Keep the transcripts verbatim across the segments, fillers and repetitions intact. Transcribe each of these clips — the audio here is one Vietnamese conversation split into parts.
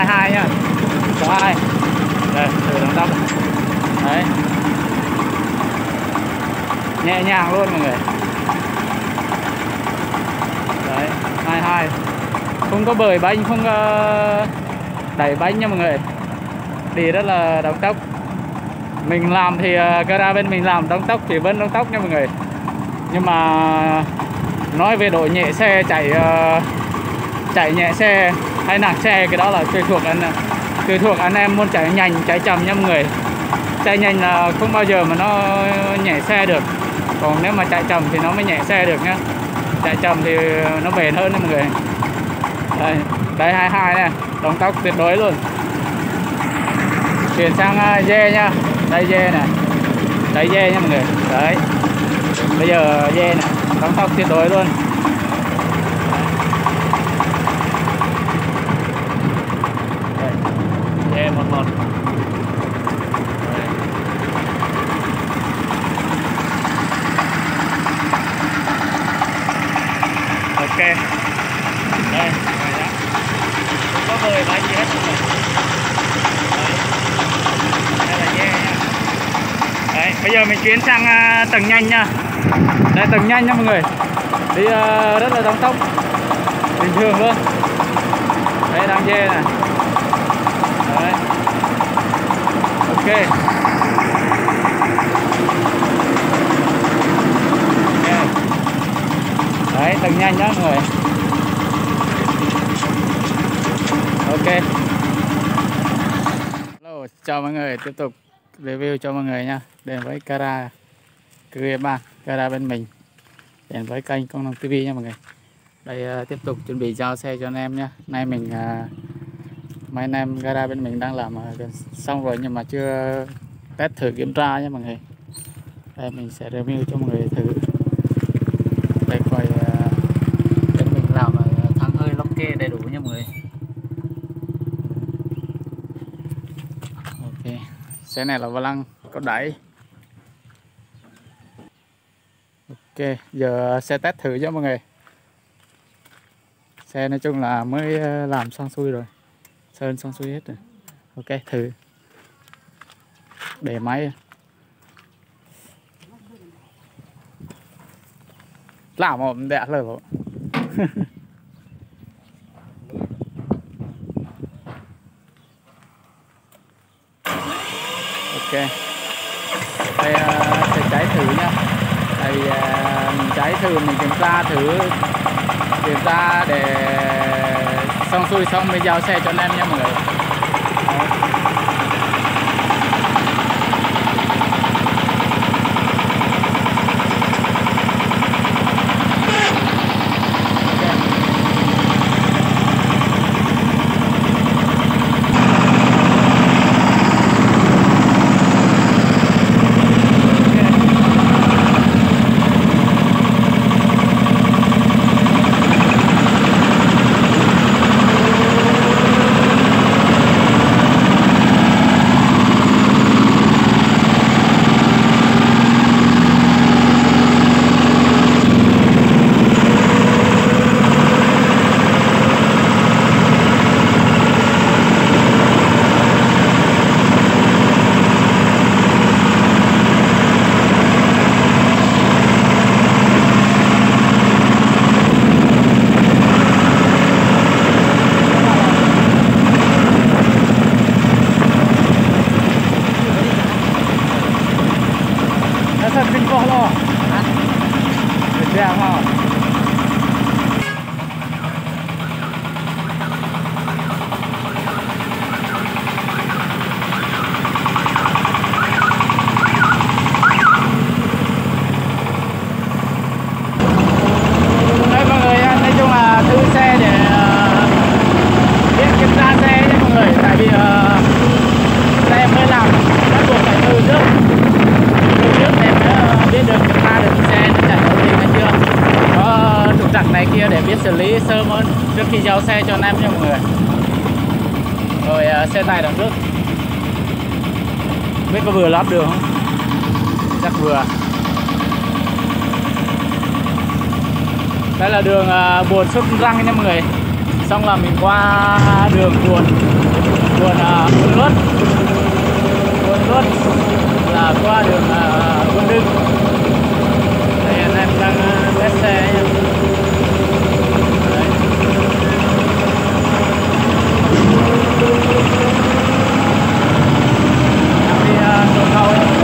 hai hai nha, số hai. Đây, thử đóng tốc. Đấy, nhẹ nhàng luôn mọi người. Đấy, hai hai, không có bời bánh, không có đẩy bánh nha mọi người, đi rất là đóng tốc. Mình làm thì gara bên mình làm đóng tốc thì vẫn đóng tốc nha mọi người, nhưng mà nói về độ nhẹ xe, chạy chạy nhẹ xe hay nặng xe, cái đó là tùy thuộc anh tùy thuộc anh em muốn chạy nhanh chạy chậm nha mọi người. Chạy nhanh là không bao giờ mà nó nhẹ xe được, còn nếu mà chạy chậm thì nó mới nhẹ xe được nhá. Chạy chậm thì nó bền hơn nha mọi người. Đây, đây hai hai này, đóng tốc tuyệt đối luôn. Chuyển sang dê nha, đây dê này, đây dê nha mọi người. Đấy, bây giờ dê này, đóng tốc tuyệt đối luôn. Dê một một. Ok, đây, không có bơi bãi gì hết mọi người. Đây là dê nha. Đấy, bây giờ mình chuyển sang uh, tầng nhanh nha. Đây, tầng nhanh nha mọi người, đi uh, rất là đóng tốc bình thường luôn. Đây, đang dê này. Đấy, ok. Đấy, tầng nhanh nhá mọi người. Ok. Hello, chào mọi người, tiếp tục review cho mọi người nha. Đến với gara Crea ba, gara bên mình, đến với kênh Công Nông ti vi nha mọi người. Đây uh, tiếp tục chuẩn bị giao xe cho anh em nha. Nay mình uh, mấy anh em gara bên mình đang làm uh, xong rồi nhưng mà chưa test thử kiểm tra nha mọi người. Đây mình sẽ review cho mọi người thử. Đây coi uh, bên mình làm uh, thắng hơi lốc kê đầy đủ nha mọi người. Ok, xe này là vô lăng có đẩy. Ok, giờ xe test thử cho mọi người. Xe nói chung là mới làm xong xuôi rồi, sơn xong xuôi hết rồi. Ok, thử để máy làm một đẹp lời bộ. Ok, đây uh, sẽ cháy thử nha. Đây uh, mình cháy thử, mình kiểm tra thử, kiểm tra để xong xuôi xong mới giao xe cho anh em nha mọi người. Đấy. xử lý sớm hơn trước khi giao xe cho anh em nha mọi người. Rồi uh, xe tải đằng trước biết có vừa lắp đường không? Chắc vừa. Đây là đường uh, Buồn Xuất Răng nha mọi người. xong là mình qua đường Buồn Buồn uh, Buôn Luất Buôn Luất là qua đường uh, Buôn Đưng. Đây anh em đang uh, test xe nha. Đấy. Đang đi uh, cửa khẩu ấy.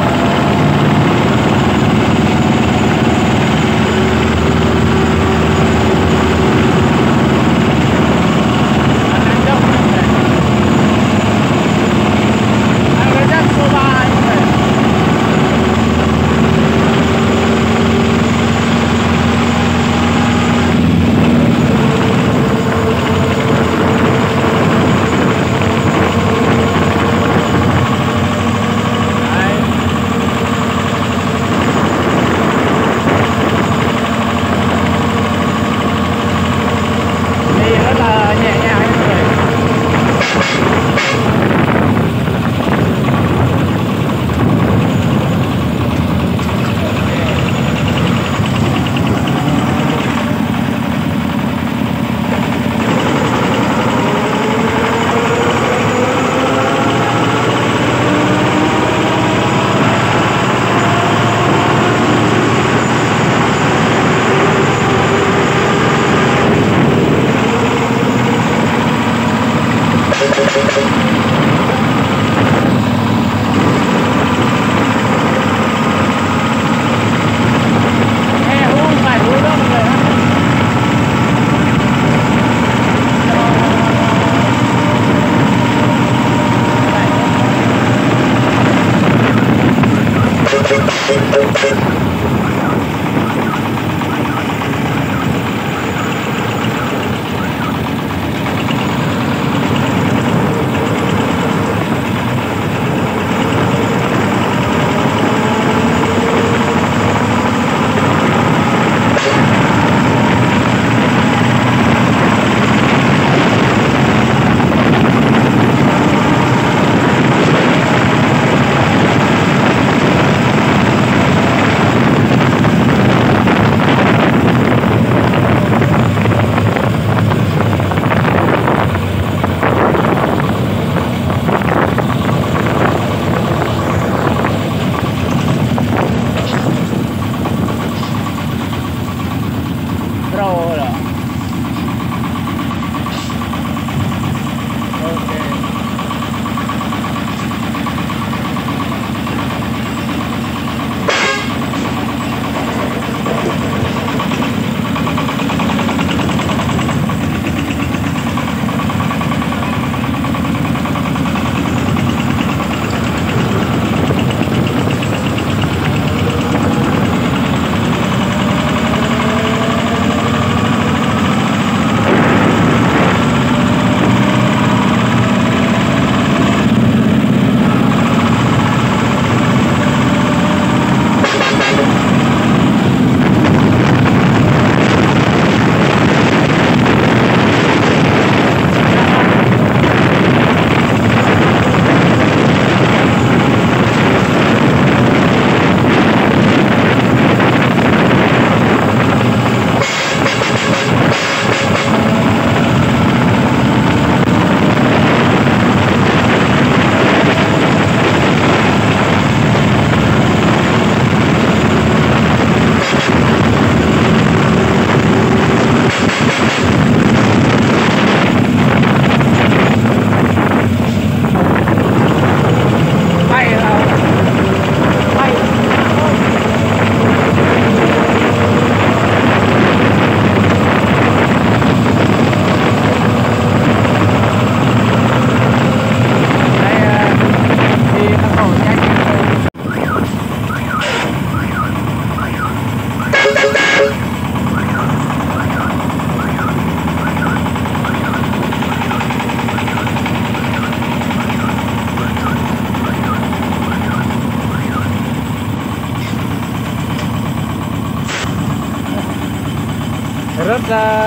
rất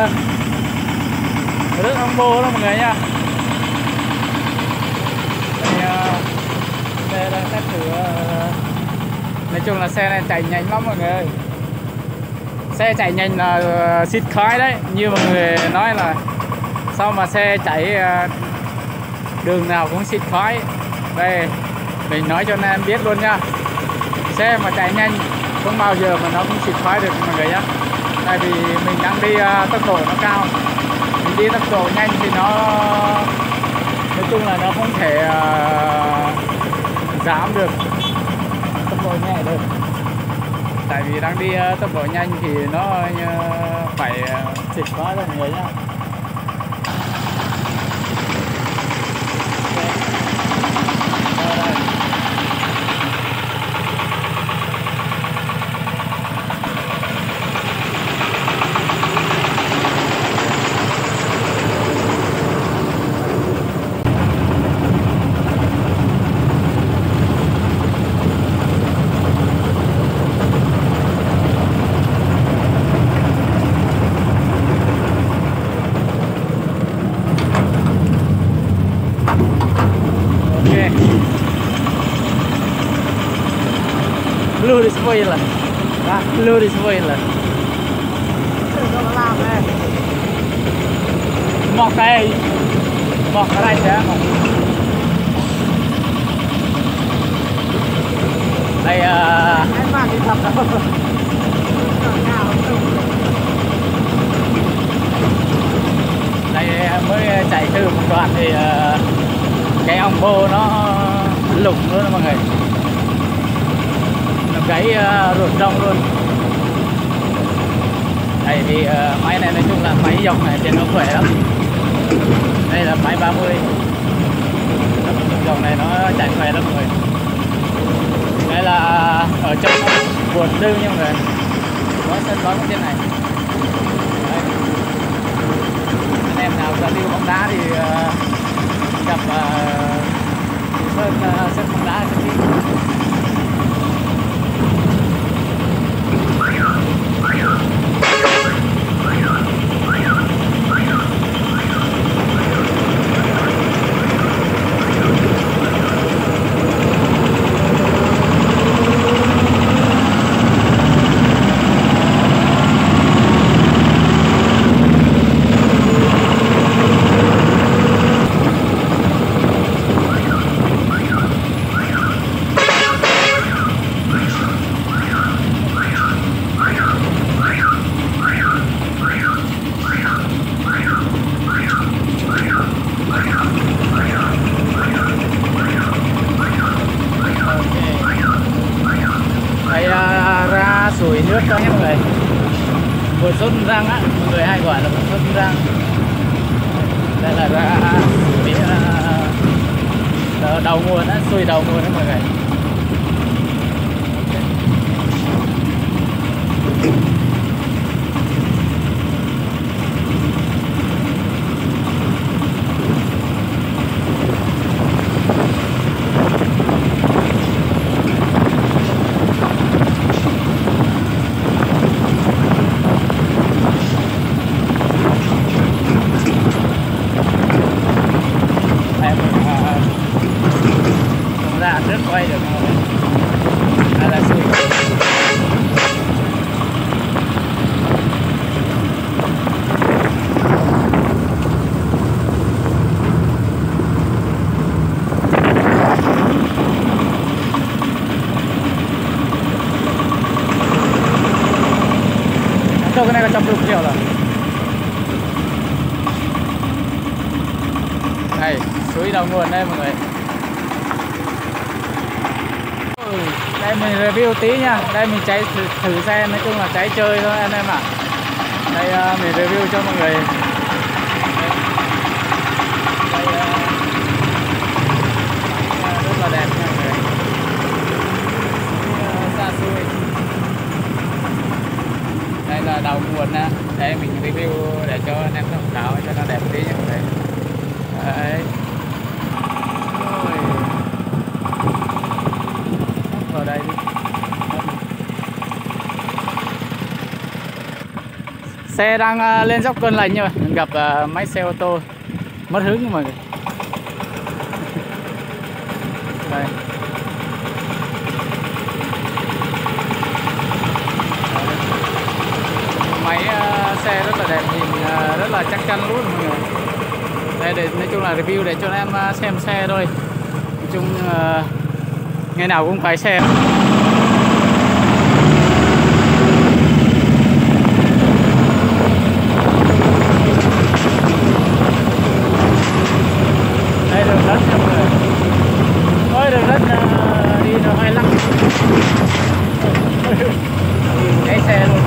rất ông bô đó mọi người nha. Đây, xe đang test thử. Nói chung là xe này chạy nhanh lắm mọi người ơi. Xe chạy nhanh là xịt khói đấy, như mọi người nói là Sao mà xe chạy đường nào cũng xịt khói. Đây mình nói cho anh em biết luôn nha, xe mà chạy nhanh không bao giờ mà nó cũng xịt khói được mọi người nhá. Tại vì mình đang đi uh, tốc độ nó cao, mình đi tốc độ nhanh thì nó nói chung là nó không thể uh, giảm được tốc độ nhẹ được. Tại vì đang đi uh, tốc độ nhanh thì nó uh, phải uh, xịt khói rồi mọi người nhá. Lu di spoiler. Hả? Lu di spoiler. Mọc đây. Mọc ở đây sẽ mọc. Đây uh... em mang đi thật đâu. Đây mới chạy từ một đoạn thì uh, cái ong bô nó lủng luôn đó mọi người. Cái uh, ruột rong luôn. Đây thì uh, máy này nói chung là máy dòng này thì nó khỏe lắm. Đây là máy ba mươi. Dòng này nó chạy khỏe lắm mọi người. Đây là ở trong vườn tư nha mọi người. Có sân bóng trên này. Đây. Anh em nào ra yêu bóng đá thì uh, gặp uh, sân, uh, sân bóng đá sân đi. Sủi nước cho nhé mọi người. Mùa xuân răng á, mọi người hay gọi là mùa xuân răng. Đây là ra sủi uh, đầu nguồn á, sủi đầu nguồn đó mọi người. Rất quay được đây là sủi. Cái này là trăm chục triệu rồi. Đây suối đầu nguồn đây mọi người. Đây mình review tí nha. Đây mình chạy thử, thử xe, nói chung là chạy chơi thôi anh em ạ. À. Đây uh, mình review cho mọi người. Đây, đây uh, rất là đẹp nha mọi người. Uh, xa xôi. Đây là đầu nguồn nè. Đây mình review để cho anh em tham khảo cho nó đẹp tí nha mọi người. Đấy. Vào đây đi. Xe đang uh, lên dốc Cơn Lành rồi, mình gặp uh, máy xe ô tô mất hứng mọi người. Đây. Máy uh, xe rất là đẹp, nhìn uh, rất là chắc chắn luôn mọi người. Đây để nói chung là review để cho em xem xe thôi. Nói chung uh, ngày nào cũng quay xe. Đây đường đất nha mọi người. Ôi đường đất uh, đi nó hơi lắc. Cái xe luôn.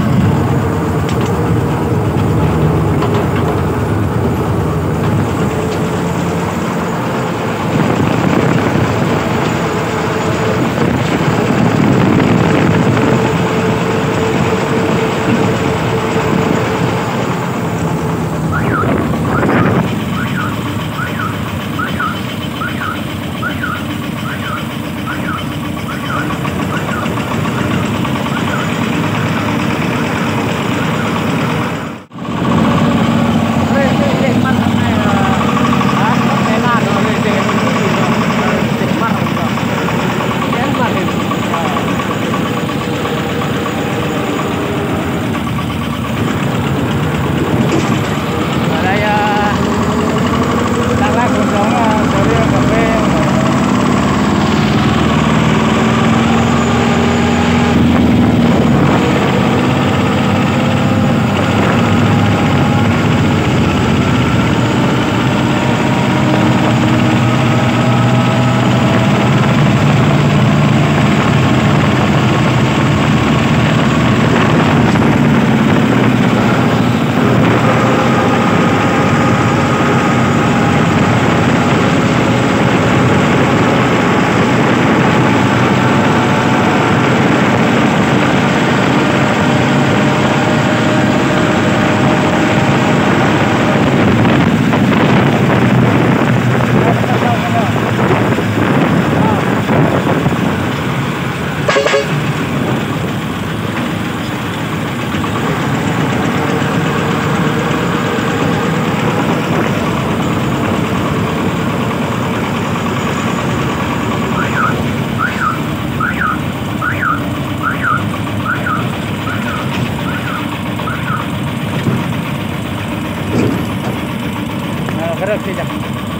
Rất là chậm.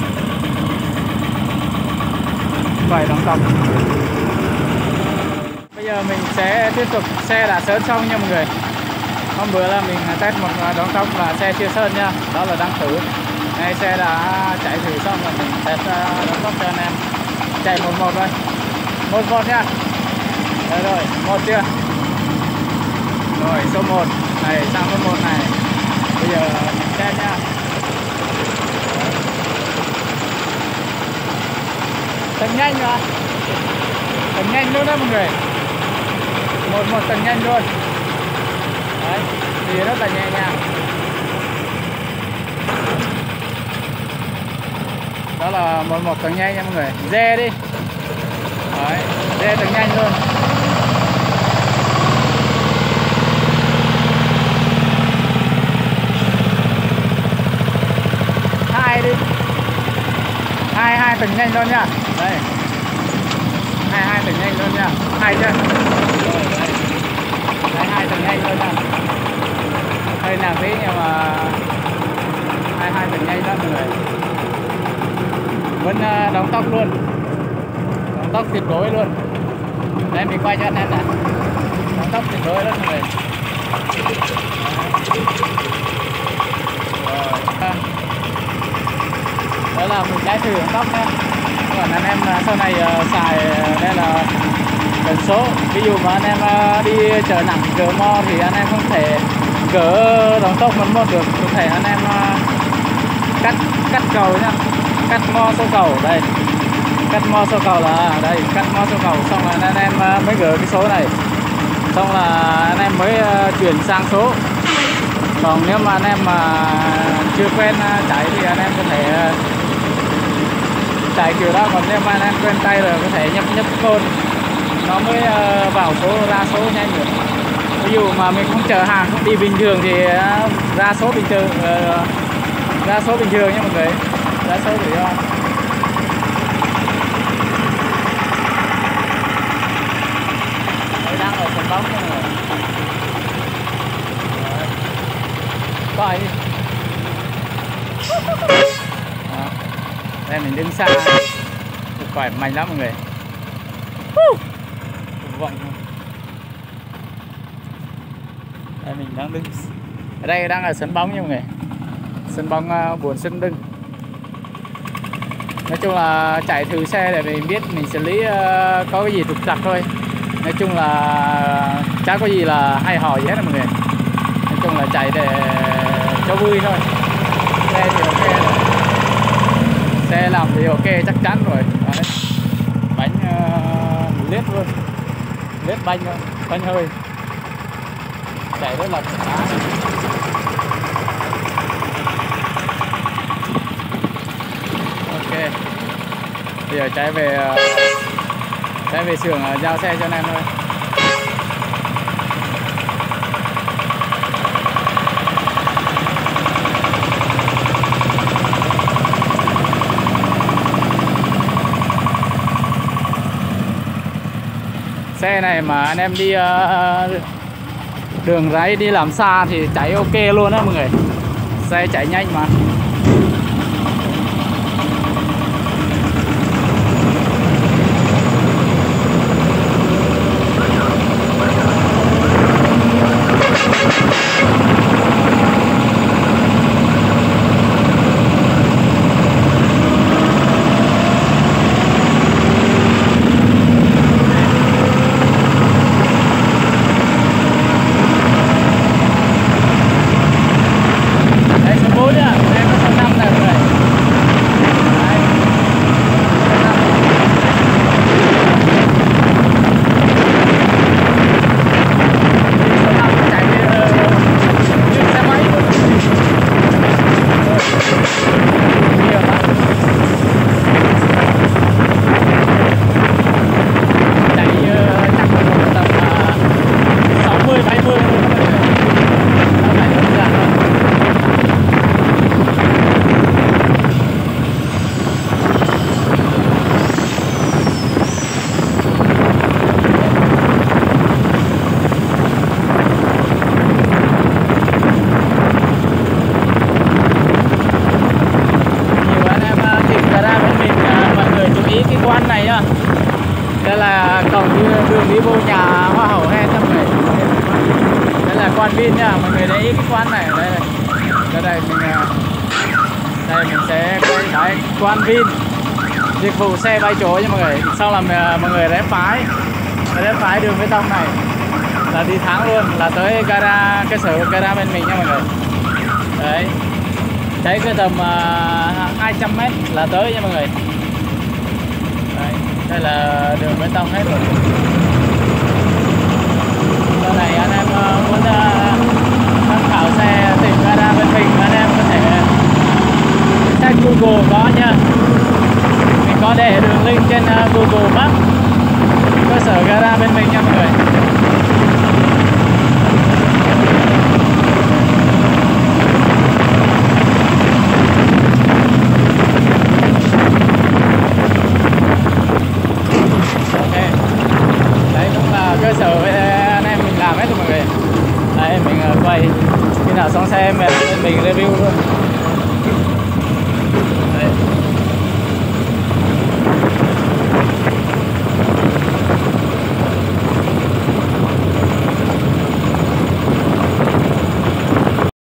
Vậy đóng cọc. Bây giờ mình sẽ tiếp tục, xe đã sơn xong nha mọi người. Hôm bữa là mình test một đóng cọc là xe chưa sơn nha. Đó là đang thử. Này xe đã chạy thử xong rồi mình test đóng cọc cho anh em. Chạy một một thôi. Một một nha. Đấy rồi, một chưa? Rồi số một này sang số một này. Bây giờ mình test nha. Tầng nhanh mà. Tầng nhanh luôn đó mọi người. Một một tầng nhanh luôn. Đấy, thì rất là nhẹ nhàng. Đó là một một tầng nhanh nha mọi người. Dê đi. Đấy, dê tầng nhanh luôn. Hai đi. Hai hai tầng nhanh luôn nha. Đây. Hai hai tầng nhanh luôn nha. Hai chưa? Rồi đấy. Đấy, hai tầng nhanh luôn nha. Hơi nặng tí nhưng mà hai hai tầng nhanh lắm mọi người. Vẫn uh, đóng tóc luôn. Đóng tóc tuyệt đối luôn. Đây mình quay cho anh em nè. Đóng tóc tuyệt đối luôn mọi người. Rồi. Đó là mình đã thử đóng tóc nha. Còn anh em sau này uh, xài đây là tần số. Ví dụ mà anh em uh, đi chở nặng gỡ mo thì anh em không thể gỡ đóng tóc một một được. Có thể anh em uh, cắt cắt cầu nhá. Cắt mo số cầu đây. Cắt mo số cầu là đây, cắt mo số cầu xong rồi anh em uh, mới gỡ cái số này. Xong là anh em mới uh, chuyển sang số. Còn nếu mà anh em mà chưa quen uh, chạy thì anh em có thể uh, chạy kiểu đó, còn nếu mà anh em quen tay rồi có thể nhấp nhấp côn nó mới uh, vào số ra số nhanh được. Ví dụ mà mình không chở hàng không đi bình thường thì uh, ra số bình thường uh, ra số bình thường nha mọi người, ra số rủi ro. Đây đang ở sân bóng nha mọi người. Coi đi. mình đứng xa khỏe mạnh lắm mọi người. Vọng. Đây mình đang đứng ở đây, đang ở sân bóng nha mọi người, sân bóng uh, Bồn Sơn Đưng. Nói chung là chạy thử xe để mình biết mình xử lý uh, có cái gì trục trặc thôi. Nói chung là chả có gì là hay hỏi gì hết mọi người. Nói chung là chạy để cho vui thôi. Xe thì ok rồi, xe làm thì ok chắc chắn rồi. Đấy. Bánh uh, liết luôn, liết bánh thôi, bánh hơi chạy rất là khá. Ok, bây giờ chạy về chạy về xưởng giao xe cho anh em thôi. Xe này mà anh em đi uh, đường ráy đi làm xa thì chạy ok luôn á mọi người, xe chạy nhanh mà. Đây là cổng đường đi vô nhà Hoa Hậu Hen nha mọi người. Đây là Quan Vin nha, mọi người để ý cái quan này. Đây, đây, đây mình đây mình sẽ quay đấy, Quan Vin dịch vụ xe bay chỗ nha mọi người. Sau là mọi người rẽ phải, rẽ phải đường bê tông này là đi thẳng luôn là tới gara, cơ sở gara bên mình nha mọi người. Đấy, chạy cái tầm uh, hai trăm mét là tới nha mọi người. Đấy, đây là đường bê tông hết rồi. Sau này anh em uh, muốn uh, tham khảo xe tìm gara bên mình, anh em có thể search Google có nha. Mình có để đường link trên uh, Google Maps cơ sở gara bên mình nha mọi người. Cơ sở anh em mình làm hết rồi mọi người. Đây mình quay khi nào xong xe em mình review luôn.